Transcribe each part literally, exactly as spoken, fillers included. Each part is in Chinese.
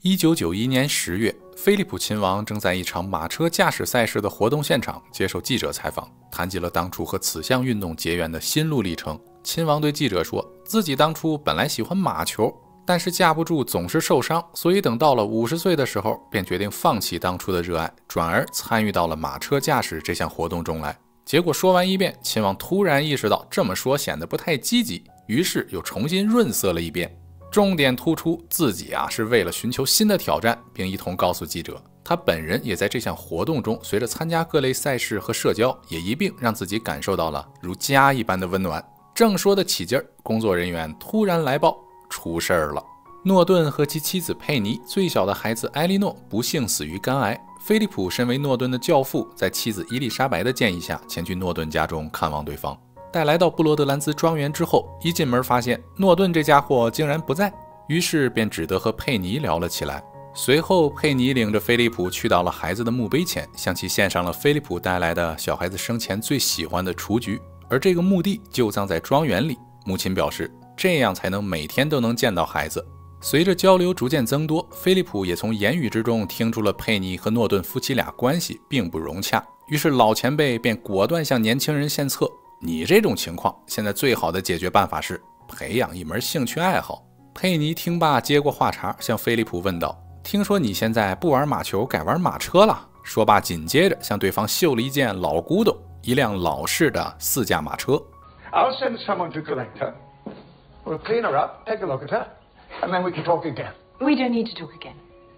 一九九一年十月，菲利普亲王正在一场马车驾驶赛事的活动现场接受记者采访，谈及了当初和此项运动结缘的心路历程。亲王对记者说，自己当初本来喜欢马球，但是架不住总是受伤，所以等到了五十岁的时候，便决定放弃当初的热爱，转而参与到了马车驾驶这项活动中来。结果说完一遍，亲王突然意识到这么说显得不太积极，于是又重新润色了一遍，重点突出自己啊是为了寻求新的挑战，并一同告诉记者，他本人也在这项活动中，随着参加各类赛事和社交，也一并让自己感受到了如家一般的温暖。正说得起劲儿，工作人员突然来报，出事儿了。诺顿和其妻子佩妮最小的孩子埃莉诺不幸死于肝癌。菲利普身为诺顿的教父，在妻子伊丽莎白的建议下，前去诺顿家中看望对方。待来到布罗德兰兹庄园之后，一进门发现诺顿这家伙竟然不在，于是便只得和佩妮聊了起来。随后佩妮领着菲利普去到了孩子的墓碑前，向其献上了菲利普带来的小孩子生前最喜欢的雏菊，而这个墓地就葬在庄园里。母亲表示，这样才能每天都能见到孩子。随着交流逐渐增多，菲利普也从言语之中听出了佩妮和诺顿夫妻俩关系并不融洽，于是老前辈便果断向年轻人献策，你这种情况现在最好的解决办法是培养一门兴趣爱好。佩妮听罢接过话茬，向菲利普问道，听说你现在不玩马球改玩马车了？说罢紧接着向对方秀了一件老古董，一辆老式的四驾马车。 I'll send someone to collect her. We'll clean her up, take a look at her, and then we can talk again. We don't need to talk again.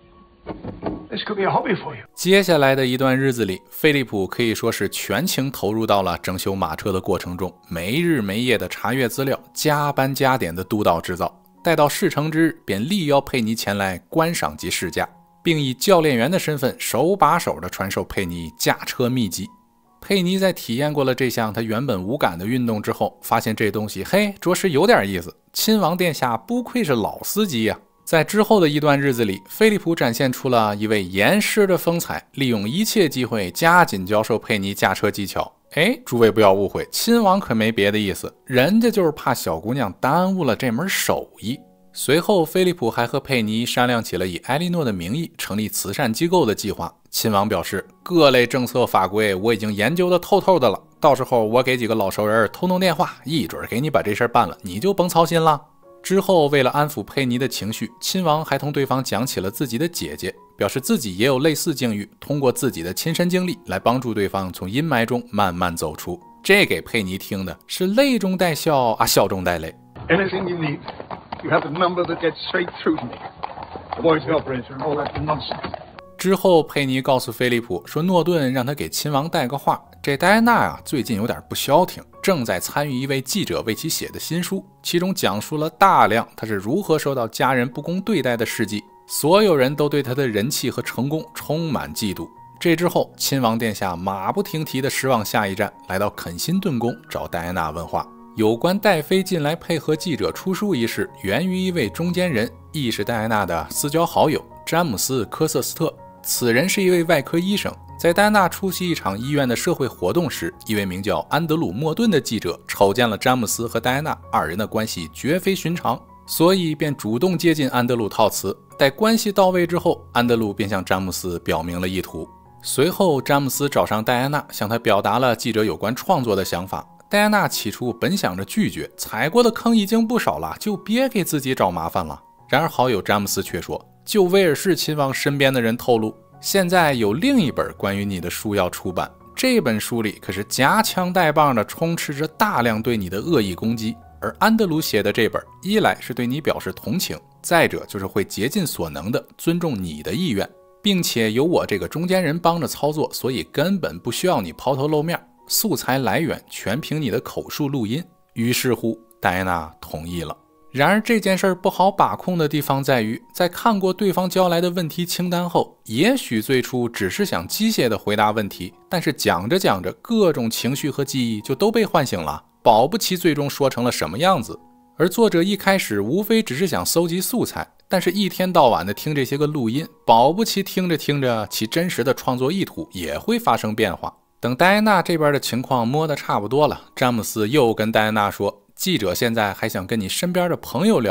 This could be a hobby for you. 接下来的一段日子里，菲利普可以说是全情投入到了整修马车的过程中，没日没夜的查阅资料，加班加点的督导制造。待到事成之日，便力邀佩妮前来观赏及试驾，并以教练员的身份手把手的传授佩妮驾车秘籍。佩妮在体验过了这项他原本无感的运动之后，发现这东西嘿，着实有点意思。亲王殿下不愧是老司机呀、啊！在之后的一段日子里，菲利普展现出了一位严师的风采，利用一切机会加紧教授佩妮驾车技巧。哎，诸位不要误会，亲王可没别的意思，人家就是怕小姑娘耽误了这门手艺。随后，菲利普还和佩妮商量起了以埃莉诺的名义成立慈善机构的计划。亲王表示，各类政策法规我已经研究得透透的了，到时候我给几个老熟人通通电话，一准给你把这事办了，你就甭操心了。之后，为了安抚佩妮的情绪，亲王还同对方讲起了自己的姐姐，表示自己也有类似境遇，通过自己的亲身经历来帮助对方从阴霾中慢慢走出。这给佩妮听的是泪中带笑啊，笑中带泪。 Anything you need, you have a number that gets straight through to me. Avoid the operator and all that nonsense. 之后，佩妮告诉菲利普说，诺顿让他给亲王带个话，这戴安娜啊最近有点不消停，正在参与一位记者为其写的新书，其中讲述了大量她是如何受到家人不公对待的事迹，所有人都对她的人气和成功充满嫉妒。这之后，亲王殿下马不停蹄的驶往下一站，来到肯辛顿宫找戴安娜问话。有关戴妃近来配合记者出书一事，源于一位中间人，亦是戴安娜的私交好友詹姆斯·科瑟斯特。此人是一位外科医生，在戴安娜出席一场医院的社会活动时，一位名叫安德鲁·莫顿的记者瞅见了詹姆斯和戴安娜二人的关系绝非寻常，所以便主动接近安德鲁套词。待关系到位之后，安德鲁便向詹姆斯表明了意图。随后，詹姆斯找上戴安娜，向她表达了记者有关创作的想法。戴安娜起初本想着拒绝，踩过的坑已经不少了，就别给自己找麻烦了。然而好友詹姆斯却说，就威尔士亲王身边的人透露，现在有另一本关于你的书要出版，这本书里可是夹枪带棒的充斥着大量对你的恶意攻击，而安德鲁写的这本，一来是对你表示同情，再者就是会竭尽所能的尊重你的意愿，并且有我这个中间人帮着操作，所以根本不需要你抛头露面，素材来源全凭你的口述录音。于是乎，戴安娜同意了。然而这件事不好把控的地方在于，在看过对方交来的问题清单后，也许最初只是想机械地回答问题，但是讲着讲着，各种情绪和记忆就都被唤醒了，保不齐最终说成了什么样子。而作者一开始无非只是想搜集素材，但是一天到晚的听这些个录音，保不齐听着听着，其真实的创作意图也会发生变化。等戴安娜这边的情况摸得差不多了，詹姆斯又跟戴安娜说，记者现在还想跟你身边的朋友聊聊，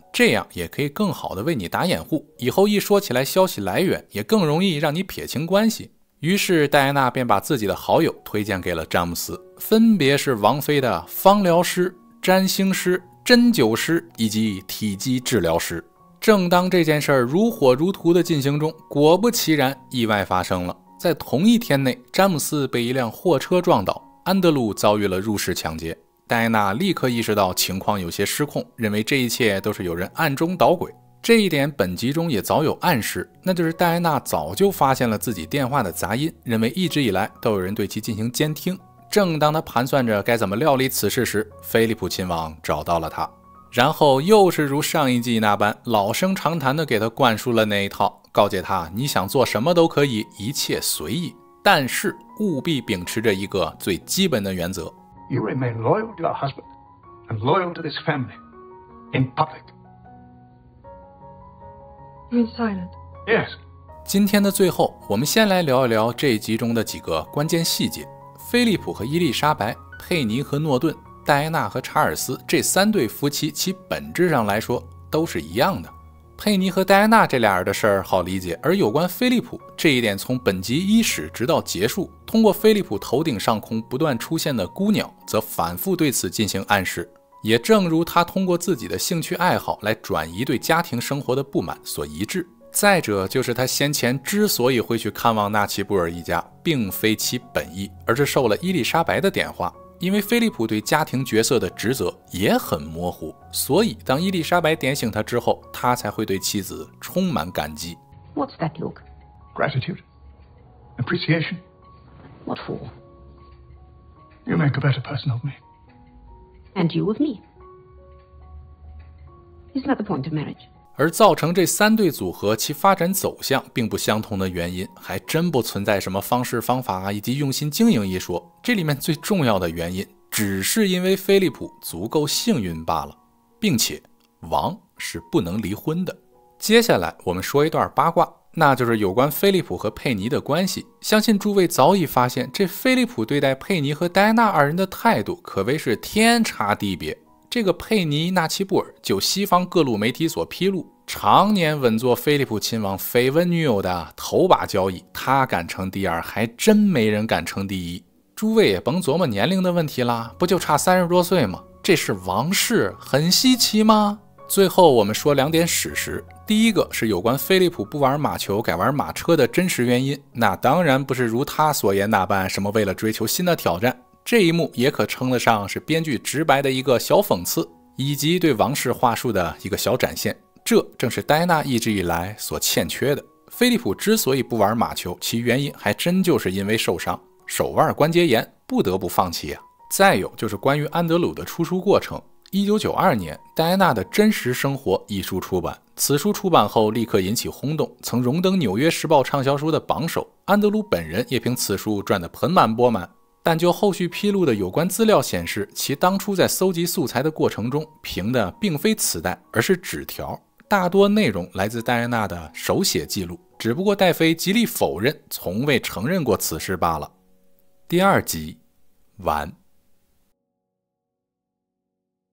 这样也可以更好的为你打掩护，以后一说起来消息来源也更容易让你撇清关系。于是戴安娜便把自己的好友推荐给了詹姆斯，分别是王妃的芳疗师、占星师、针灸师以及体肌治疗师。正当这件事儿如火如荼的进行中，果不其然，意外发生了。在同一天内，詹姆斯被一辆货车撞倒，安德鲁遭遇了入室抢劫。戴安娜立刻意识到情况有些失控，认为这一切都是有人暗中捣鬼。这一点本集中也早有暗示，那就是戴安娜早就发现了自己电话的杂音，认为一直以来都有人对其进行监听。正当他盘算着该怎么料理此事时，菲利普亲王找到了他，然后又是如上一季那般老生常谈的给他灌输了那一套，告诫他你想做什么都可以，一切随意，但是务必秉持着一个最基本的原则。 You remain loyal to your husband and loyal to this family in public. You're silent. Yes. 今天的最后，我们先来聊一聊这一集中的几个关键细节。菲利普和伊丽莎白、佩妮和诺顿、戴安娜和查尔斯这三对夫妻，其本质上来说都是一样的。佩妮和戴安娜这俩人的事儿好理解，而有关菲利普这一点，从本集伊始直到结束，通过菲利普头顶上空不断出现的孤鸟，则反复对此进行暗示。也正如他通过自己的兴趣爱好来转移对家庭生活的不满所一致。再者就是他先前之所以会去看望纳奇布尔一家，并非其本意，而是受了伊丽莎白的点化。因为菲利普对家庭角色的职责也很模糊，所以当伊丽莎白点醒他之后，他才会对妻子充满感激。 What's that look? Gratitude. Appreciation. What for? You make a better person of me. And you of me. Isn't that the point of marriage? 而造成这三对组合其发展走向并不相同的原因，还真不存在什么方式方法以及用心经营一说。这里面最重要的原因，只是因为菲利普足够幸运罢了，并且王是不能离婚的。接下来我们说一段八卦，那就是有关菲利普和佩妮的关系。相信诸位早已发现，这菲利普对待佩妮和戴安娜二人的态度可谓是天差地别。这个佩妮·纳奇布尔，就西方各路媒体所披露，常年稳坐菲利普亲王绯闻女友的头把交椅，他敢称第二，还真没人敢称第一。诸位也甭琢磨年龄的问题啦，不就差三十多岁吗？这是王室，很稀奇吗？最后我们说两点史实，第一个是有关菲利普不玩马球改玩马车的真实原因，那当然不是如他所言那般什么为了追求新的挑战，这一幕也可称得上是编剧直白的一个小讽刺，以及对王室话术的一个小展现。这正是戴安娜一直以来所欠缺的。菲利普之所以不玩马球，其原因还真就是因为受伤，手腕关节炎，不得不放弃啊。再有就是关于安德鲁的出书过程。一九九二年，戴安娜的真实生活一书出版，此书出版后立刻引起轰动，曾荣登纽约时报畅销书的榜首。安德鲁本人也凭此书赚得盆满钵满。但就后续披露的有关资料显示，其当初在搜集素材的过程中，凭的并非磁带，而是纸条，大多内容来自戴安娜的手写记录，只不过戴妃极力否认，从未承认过此事罢了。第二集完。